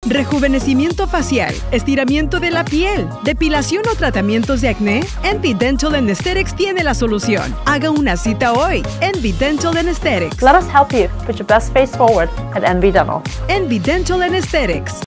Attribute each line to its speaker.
Speaker 1: rejuvenecimiento facial, estiramiento de la piel, depilación o tratamientos de acné, Envy Dental and Aesthetics tiene la solución. Haga una cita hoy. Envy Dental and Aesthetics.
Speaker 2: Let us help you put your best face forward at Envy Dental.
Speaker 1: Envy Dental and Aesthetics.